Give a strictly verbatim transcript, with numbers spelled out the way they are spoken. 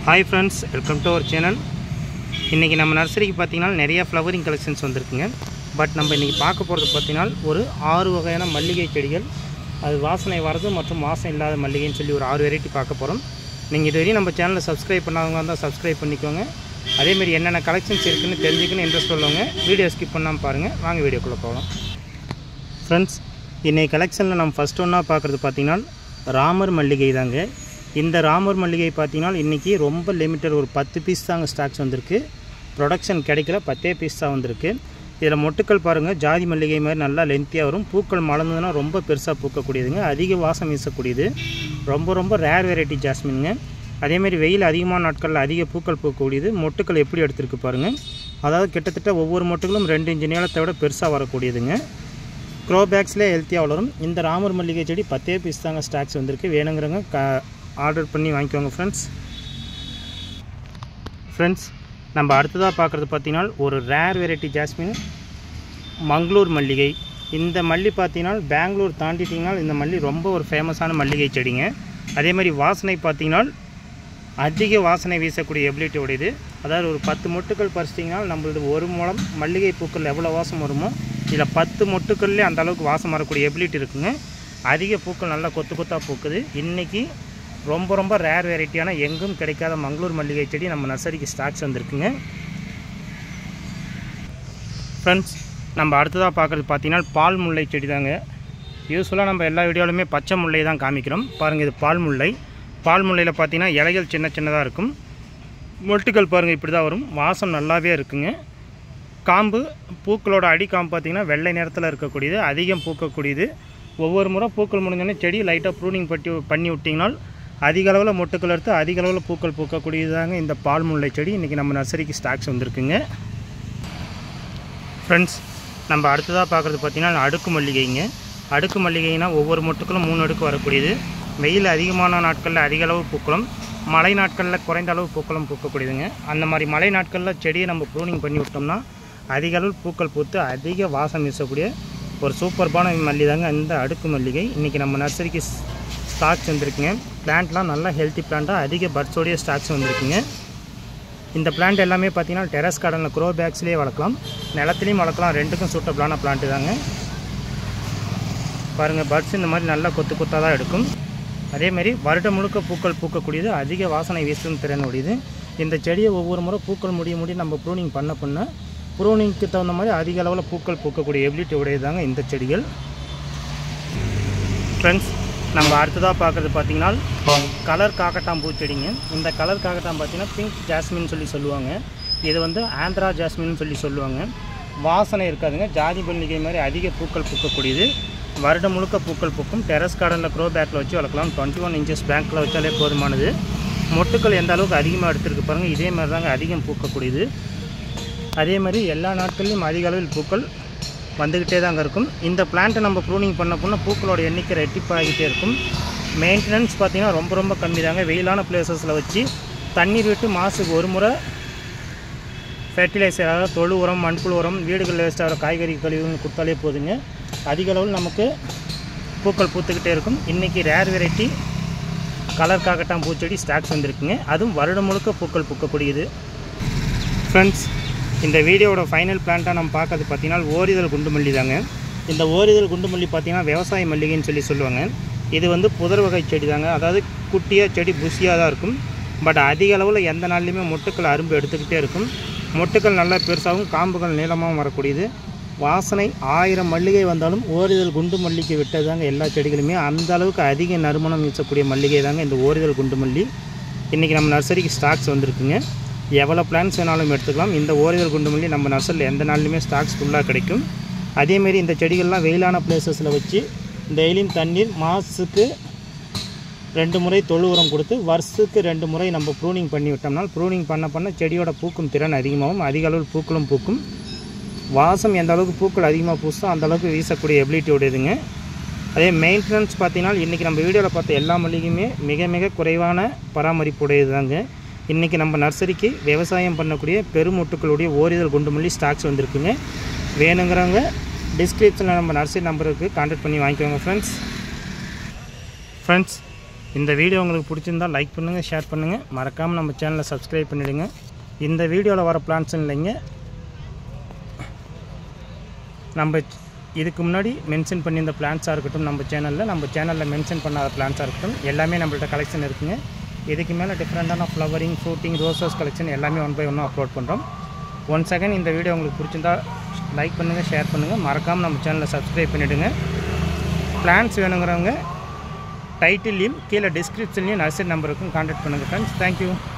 Hi friends, welcome to our channel. இன்னைக்கு நம்ம நர்சரிக்கு பாத்தீங்கன்னா நிறைய ஃப்ளவரிங் கலெக்ஷன்ஸ் வந்திருக்குங்க. பட் நம்ம இன்னைக்கு பார்க்க போறது பாத்தீங்கன்னா ஒரு ஆறு வகையான மல்லிகை செடிகள். அது வாசனை வரது மற்றும் வாசனை இல்லாத மல்லிகைன்னு சொல்லி ஒரு ஆறு வெரைட்டி பார்க்க போறோம். நீங்க இதுவரையும் நம்ம சேனலை சப்ஸ்கிரைப் பண்ணாதவங்க இருந்தா சப்ஸ்கிரைப் பண்ணிக்கோங்க. அதே மாதிரி என்னென்ன கலெக்ஷன்ஸ் இருக்குன்னு தெரிஞ்சுக்கணும் இன்ட்ரெஸ்ட் உள்ளவங்க வீடியோ ஸ்கிப் பண்ணாம பாருங்க. வாங்க வீடியோக்குள்ள போகலாம். Friends, இன்னைக்கு கலெக்ஷன்ல நம்ம ஃபர்ஸ்ட் ஒண்ணா பார்க்கிறது பாத்தீங்கன்னா ராமர் மல்லிகை தாங்க. இந்த ராமர் மல்லிகை பார்த்தீங்கன்னா இன்றைக்கி ரொம்ப லிமிட்டட் ஒரு பத்து பீஸ் தாங்க ஸ்டாக்ஸ் வந்திருக்கு. ப்ரொடக்ஷன் கிடைக்கல, பத்தே பீஸ் தான் வந்திருக்கு. இதில் மொட்டுக்கள் பாருங்கள், ஜாதி மல்லிகை மாதிரி நல்லா லென்த்தியாக வரும். பூக்கள் மலர்ந்ததுன்னா ரொம்ப பெருசாக பூக்கக்கூடியதுங்க. அதிக வாசம் வீசக்கூடியது. ரொம்ப ரொம்ப ரேர் வெரைட்டி ஜாஸ்மின்ங்க. அதேமாதிரி வெயில் அதிகமான நாட்களில் அதிக பூக்கள் பூக்கக்கூடியது. மொட்டுக்கள் எப்படி எடுத்துருக்கு பாருங்கள். அதாவது கிட்டத்தட்ட ஒவ்வொரு மொட்டுகளும் ரெண்டு இன்ச்சு நீளத்தை விட பெருசாக வரக்கூடியதுங்க. க்ரோ பேக்ஸ்லேயே ஹெல்த்தியாக வளரும். இந்த ராமர் மல்லிகை செடி பத்தே பீஸ் தாங்க ஸ்டாக்ஸ் வந்திருக்கு. வேணுங்கிறவங்க க ஆர்டர் பண்ணி வாங்கிக்கோங்க ஃப்ரெண்ட்ஸ். ஃப்ரெண்ட்ஸ் நம்ம அடுத்ததாக பார்க்குறது பார்த்திங்கன்னா ஒரு ரேர் வெரைட்டி ஜாஸ்மின் மங்களூர் மல்லிகை. இந்த மல்லி பார்த்திங்கன்னா பெங்களூர் தாண்டிட்டிங்கன்னா இந்த மல்லி ரொம்ப ஒரு ஃபேமஸான மல்லிகை செடிங்க. அதே மாதிரி வாசனை பார்த்திங்கன்னா அதிக வாசனை வீசக்கூடிய எபிலிட்டி உடையது. அதாவது ஒரு பத்து மொட்டுக்கள் பறிச்சிட்டிங்கன்னா நம்மளது ஒரு மூலம் மல்லிகை பூக்கள் எவ்வளோ வாசம் வருமோ இதில் பத்து மொட்டுக்கள்லேயே அந்த அளவுக்கு வாசம் வரக்கூடிய எபிலிட்டி இருக்குங்க. அதிக பூக்கள் நல்லா கொத்து கொத்தாக பூக்குது. இன்றைக்கி ரொம்ப ரொம்ப ரேர் வெரைட்டியான எங்கும் கிடைக்காத மங்களூர் மல்லிகை செடி நம்ம நர்சரிக்கு ஸ்டாக்ஸ் வந்திருக்குங்க. ஃப்ரெண்ட்ஸ் நம்ம அடுத்ததாக பார்க்குறது பார்த்திங்கன்னா பால் முல்லை செடி தாங்க. யூஸ்ஃபுல்லாக நம்ம எல்லா வீடியோலையுமே பச்சை முல்லை தான் காமிக்கிறோம். பாருங்கள், இது பால் முல்லை. பால் முல்லையில் பார்த்திங்கன்னா இலைகள் சின்ன சின்னதாக இருக்கும். மொட்டுக்கள் பாருங்கள் இப்படி தான் வரும். வாசம் நல்லாவே இருக்குங்க. காம்பு பூக்களோட அடி காம்பு பார்த்திங்கன்னா வெள்ளை நிறத்தில் இருக்கக்கூடியது, அதிகம் பூக்கக்கூடியது. ஒவ்வொரு முறை பூக்கள் முடிஞ்சோடனே செடி லைட்டாக ப்ரூனிங் பட்டி பண்ணி விட்டிங்கன்னா அதிக அளவில் மொட்டுக்கள் எடுத்து அதிக அளவில் பூக்கள் பூக்கக்கூடியதாங்க இந்த பால் முல்லை செடி. இன்றைக்கி நம்ம நர்சரிக்கு ஸ்டாக்ஸ் வந்திருக்குங்க. ஃப்ரெண்ட்ஸ் நம்ம அடுத்ததாக பார்க்குறது பார்த்திங்கன்னா அடுக்கு மல்லிகைங்க. அடுக்கு மல்லிகைனா ஒவ்வொரு மொட்டுக்களும் மூணு அடுக்கு வரக்கூடியது. வெயில் அதிகமான நாட்களில் அதிக அளவு பூக்களும், மழை நாட்களில் குறைந்த அளவு பூக்களும் பூக்கக்கூடியதுங்க. அந்த மாதிரி மழை நாட்களில் செடியை நம்ம ப்ரூனிங் பண்ணி விட்டோம்னா அதிக அளவு பூக்கள் பூத்து அதிக வாசம் வீசக்கூடிய ஒரு சூப்பர்பான மல்லி தாங்க இந்த அடுக்கு மல்லிகை. இன்றைக்கி நம்ம நர்சரிக்கு ஸ்டாக்ஸ் வந்துருக்குங்க. பிளான்ட்லாம் நல்லா ஹெல்த்தி பிளான்ட்டாக அதிக பட்ஸோடைய ஸ்டாக்ஸ் வந்துருக்குங்க. இந்த பிளான்ட் எல்லாமே பார்த்திங்கன்னா டெரஸ் கார்டனில் க்ரோ பேக்ஸ்லேயே வளர்க்கலாம், நிலத்துலேயும் வளர்க்கலாம். ரெண்டுக்கும் சூட்டபிளான பிளான்ட்டு தாங்க. பாருங்கள், பட்ஸ் இந்த மாதிரி நல்லா கொத்து கொத்தாக தான் எடுக்கும். அதேமாதிரி வருடம் முழுக்க பூக்கள் பூக்கக்கூடியது, அதிக வாசனை வீசும் திறன் உடையது. இந்த செடியை ஒவ்வொரு முறை பூக்கள் முடிய முடிய நம்ம ப்ரூனிங் பண்ண பண்ண ப்ரூனிங்க்கு தகுந்த மாதிரி அதிக அளவில் பூக்கள் பூக்கக்கூடிய எபிலிட்டி உடையதாங்க இந்த செடிகள். ஃப்ரெண்ட்ஸ் நம்ம அடுத்ததாக பார்க்குறது பார்த்திங்கன்னா கலர் காக்கட்டாம் பூச்செடிங்க. இந்த கலர் காக்கட்டாம் பார்த்திங்கன்னா பிங்க் ஜாஸ்மின்னு சொல்லி சொல்லுவாங்க. இது வந்து ஆந்திரா ஜாஸ்மின்னு சொல்லி சொல்லுவாங்க. வாசனை இருக்காதுங்க. ஜாதி மல்லிகை மாதிரி அதிக பூக்கள் பூக்கக்கூடியது. வருடம் முழுக்க பூக்கள் பூக்கும். டெரஸ் கார்டனில் க்ரோ பேக்கில் வச்சு வளர்க்கலாம். டுவெண்ட்டி ஒன் இன்ச்சஸ் பேங்க்கில் வச்சாலே போதுமானது. மொட்டுக்கள் எந்த அளவுக்கு அதிகமாக எடுத்துருக்கு பாருங்கள். இதே மாதிரி தாங்க அதிகம் பூக்கக்கூடியது. அதே மாதிரி எல்லா நாட்கள்லையும் அதிக அளவில் பூக்கள் வந்துக்கிட்டே தாங்க இருக்கும். இந்த பிளான்ட்டை நம்ம ப்ரூனிங் பண்ண போனால் பூக்களோட எண்ணிக்கை ரெட்டிப்பாகிட்டே இருக்கும். மெயின்டெனன்ஸ் பார்த்திங்கன்னா ரொம்ப ரொம்ப கம்மி தாங்க. வெயிலான பிளேசஸில் வச்சு தண்ணீர் விட்டு மாதத்துக்கு ஒரு முறை ஃபெர்டிலைசர், அதாவது தொழு உரம், மண்புழு உரம், வீடுகளில் வேஸ்ட் ஆகிற காய்கறி கழிவுன்னு கொடுத்தாலே போதுங்க. அதிக அளவில் நமக்கு பூக்கள் பூத்துக்கிட்டே இருக்கும். இன்றைக்கி ரேர் வெரைட்டி கலர் காக்கட்டாம் பூச்செடி ஸ்டாக்ஸ் வந்துருக்குங்க. அதுவும் வருடம் முழுக்க பூக்கள் பூக்கக்கூடியது. ஃப்ரெண்ட்ஸ் இந்த வீடியோவோட ஃபைனல் பிளான்ட்டாக நம்ம பார்க்கறது பார்த்திங்கன்னா ஓரிதழ் குண்டு மல்லி தாங்க. இந்த ஓரிதழ் குண்டு மல்லி பார்த்திங்கன்னா விவசாய மல்லிகைன்னு சொல்லி சொல்லுவாங்க. இது வந்து புதர் வகை செடி தாங்க. அதாவது குட்டியாக செடி புஷியாக தான் இருக்கும். பட் அதிக அளவில் எந்த நாள்லையுமே மொட்டுக்கள் அரும்பு எடுத்துக்கிட்டே இருக்கும். மொட்டுக்கள் நல்லா பெருசாகவும் காம்புகள் நீளமாகவும் வரக்கூடியது. வாசனை ஆயிரம் மல்லிகை வந்தாலும் ஓரிதழ் குண்டு மல்லிக்கு விட்டது தாங்க எல்லா செடிகளுமே. அந்த அளவுக்கு அதிக நறுமணம் வீசக்கூடிய மல்லிகை தாங்க இந்த ஓரிதழ் குண்டு மல்லி. இன்றைக்கி நம்ம நர்சரிக்கு ஸ்டாக்ஸ் வந்திருக்குங்க. எவ்வளோ பிளான்ஸ் வேணாலும் எடுத்துக்கலாம். இந்த ஓரிதழ் குண்டு மல்லி நம்ம நர்சரியில் எந்த நாள்லையுமே ஸ்டாக்ஸ் ஃபுல்லாக கிடைக்கும். அதேமாரி இந்த செடிகள்லாம் வெயிலான பிளேசஸில் வச்சு டெய்லியும் தண்ணீர், மாதத்துக்கு ரெண்டு முறை தொழு உரம் கொடுத்து வருஷத்துக்கு ரெண்டு முறை நம்ம ப்ரூனிங் பண்ணி விட்டோம்னா ப்ரூனிங் பண்ண பண்ண செடியோட பூக்கும் திறன் அதிகமாகும். அதிக அளவில் பூக்களும் பூக்கும். வாசம் எந்த அளவுக்கு பூக்கள் அதிகமாக பூசோ அந்தளவுக்கு வீசக்கூடிய எபிலிட்டி உடையதுங்க. அதே மெயின்டெனன்ஸ் பார்த்திங்கன்னா இன்றைக்கி நம்ம வீடியோவில் பார்த்த எல்லா மல்லிகையுமே மிக மிக குறைவான பராமரிப்பு உடையது தாங்க. இன்றைக்கி நம்ம நர்சரிக்கு விவசாயம் பண்ணக்கூடிய பெருமொட்டுக்களுடைய ஓரிதழ் குண்டு மல்லி ஸ்டாக்ஸ் வந்திருக்குங்க. வேணுங்கிறவங்க டிஸ்கிரிப்ஷனில் நம்ம நர்சரி நம்பருக்கு கான்டாக்ட் பண்ணி வாங்கிக்கோங்க ஃப்ரெண்ட்ஸ். ஃப்ரெண்ட்ஸ் இந்த வீடியோ உங்களுக்கு பிடிச்சிருந்தால் லைக் பண்ணுங்கள், ஷேர் பண்ணுங்கள், மறக்காமல் நம்ம சேனலை சப்ஸ்கிரைப் பண்ணிவிடுங்க. இந்த வீடியோவில் வர பிளான்ஸ் இல்லைங்க, நம்ம இதுக்கு முன்னாடி மென்ஷன் பண்ணியிருந்த பிளான்ஸாக இருக்கட்டும், நம்ம சேனலில் நம்ம சேனலில் மென்ஷன் பண்ணாத பிளான்ஸாக இருக்கட்டும், எல்லாமே நம்மள்ட்ட கலெக்ஷன் இருக்குங்க. இதுக்கு மேலே டிஃப்ரெண்ட்டான ஃப்ளவரிங், ஃப்ரூட்டிங், ரோசஸ் கலெக்ஷன் எல்லாமே ஒன் பை ஒன்னாக அப்லோட் பண்ணுறோம். ஒன் செகண்ட் இந்த வீடியோ உங்களுக்கு பிடிச்சிருந்தா லைக் பண்ணுங்கள், ஷேர் பண்ணுங்கள், மறக்காமல் நம்ம சேனலை சப்ஸ்கிரைப் பண்ணிவிடுங்க. பிளான்ஸ் வேணுங்கிறவங்க டைட்டில்லையும் கீழே டிஸ்கிரிப்ஷன்லையும் நர்சரி நம்பருக்கும் கான்டாக்ட் பண்ணுங்கள் ஃப்ரெண்ட்ஸ். தேங்க்யூ.